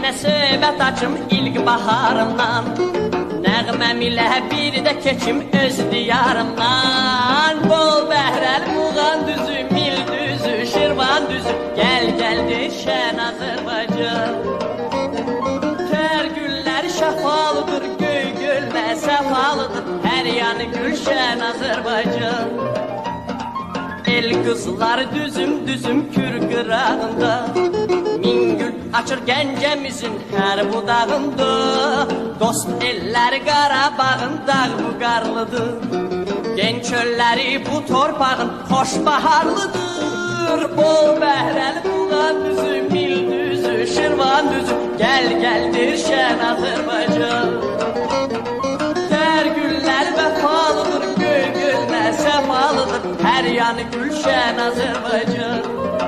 yenə söhbət açım ilk baharımdan. Nəğməm ilə bir də keçim öz diyarımdan. Bol bəhrəl Muğan düzü, Mil düzü, Şirvan düzü, gəl şən Azərbaycan. Tər güllər şəfalıdır, göy gölmə səfalıdır, hər yanı gülşən Azərbaycan. El qızlar düzüm düzüm kür qırağında, min gül açır Gəncəmizin hər budağında. Dost ellər Qarabağın dağ bu qarlıdır, gen çölləri bu torpağın xoş baharlıdır. Bol bəhrəli Muğan düzü, Mil düzü, Şirvan düzü, gəldir şən Azərbaycan. Tər güllər vəfalıdır, göy gölmə səfalıdır, hər yanı gülşən Azərbaycan.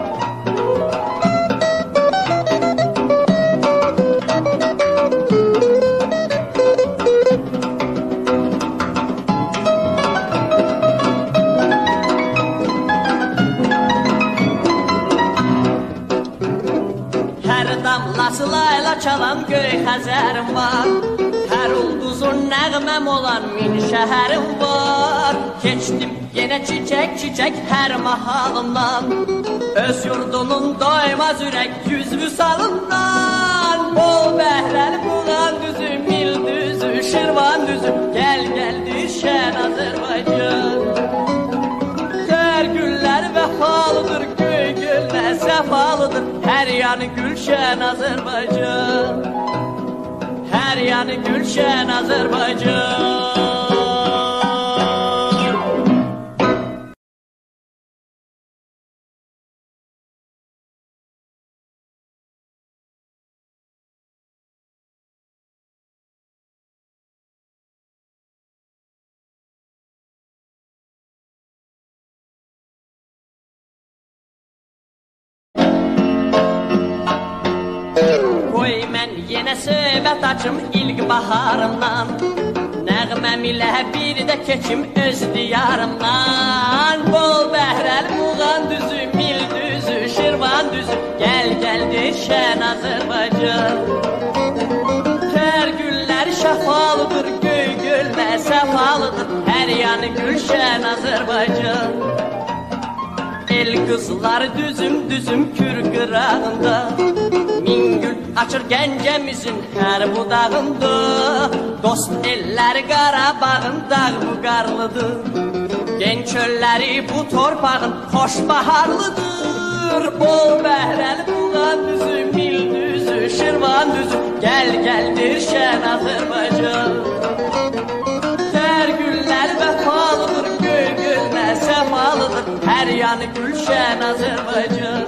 Damlası layla çalan göy Xəzərim var, hər ulduzun nəğməm olan min şəhərim var. Keçdim yenə çiçək çiçək hər mahalımdan, öz yurdunun doymaz ürək yüz vüsalından. Bol bəhrəli Muğan düzü, Mil düzü, Şirvan düzü, gəldir şən Azərbaycan. Tər güllər vəfalıdır, göy gölmə səfalıdır, hər yanı gülşən Azərbaycan. Hər yanı gülşən Azərbaycan. Yenə söhbət açım ilk baharımdan, nəğməm ilə bir də keçim öz diyarımdan. Bol bəhrəl Muğan düzü, Mil düzü, Şirvan düzü, gəldir şən Azərbaycan. Tər güllər şəfalıdır, göy gölmə səfalıdır, hər yanı gülşən Azərbaycan. El qızlar düzüm düzüm kür qırağında, min gül açır Gəncəmizin hər budağında. Dost ellər Qarabağın dağ bu qarlıdır, gen çölləri bu torpağın xoş baharlıdır. Bol bəhrəli Muğan düzü, Mil düzü, Şirvan düzü, gəldir şən Azərbaycan. Tər güllər vəfalıdır, göy gölmə səfalıdır, hər yanı gülşən Azərbaycan.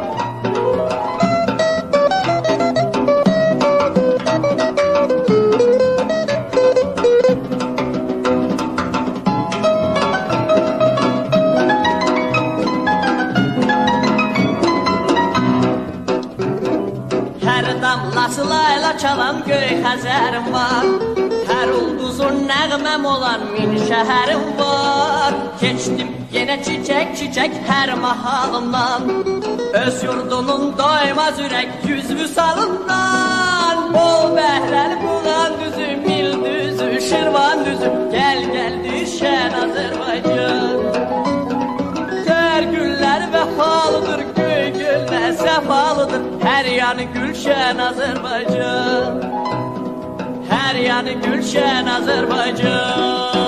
Damlası layla çalan göy Xəzərim var, hər ulduzun nəğməm olan min şəhərim var. Keçdim yenə çiçək çiçək hər mahalımdan, öz yurdunun doymaz ürək yüz vüsalından. Bol bəhrəli Muğan düzü, Mil düzü, Şirvan düzü, gəldir şən Azərbaycan. Tər güllər vəfalıdır, göy gölmə səfalıdır, hər yanı gülşən Azərbaycan. Hər yanı gülşən Azərbaycan.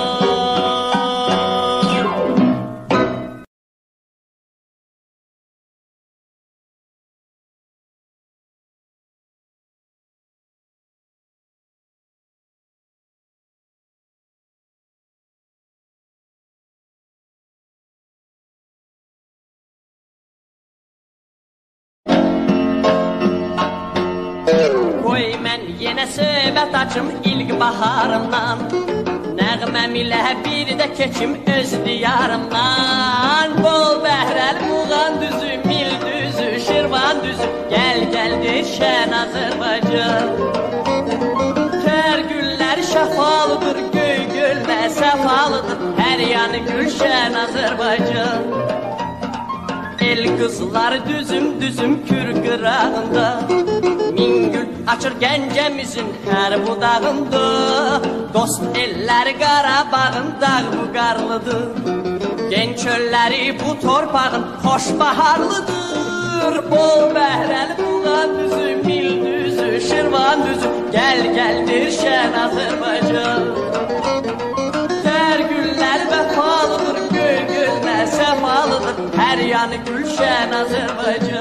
Yenə söhbət açım ilk baharımdan, nəğməm ilə bir də keçim öz diyarımdan. Bol bəhrəl Muğan düzü, Mil düzü, Şirvan düzü, gəldir şən Azərbaycan. Tər güllər şəfalıdır, göy gölmə səfalıdır, hər yanı gülşən Azərbaycan. El kızlar düzüm düzüm kür kırağında, min gül açır Gəncəmizin her budağında. Dost eller Qarabağın dağ bu qarlıdır, gen çölləri bu torpağın hoş baharlıdır. Bol bəhrəli buğan düzü, mil düzü, Şirvan düzü, gel geldir şən Azərbaycan. Ter güller vefalıdır, göy gözler sefalıdır, her yanı gülşen Azerbaycan.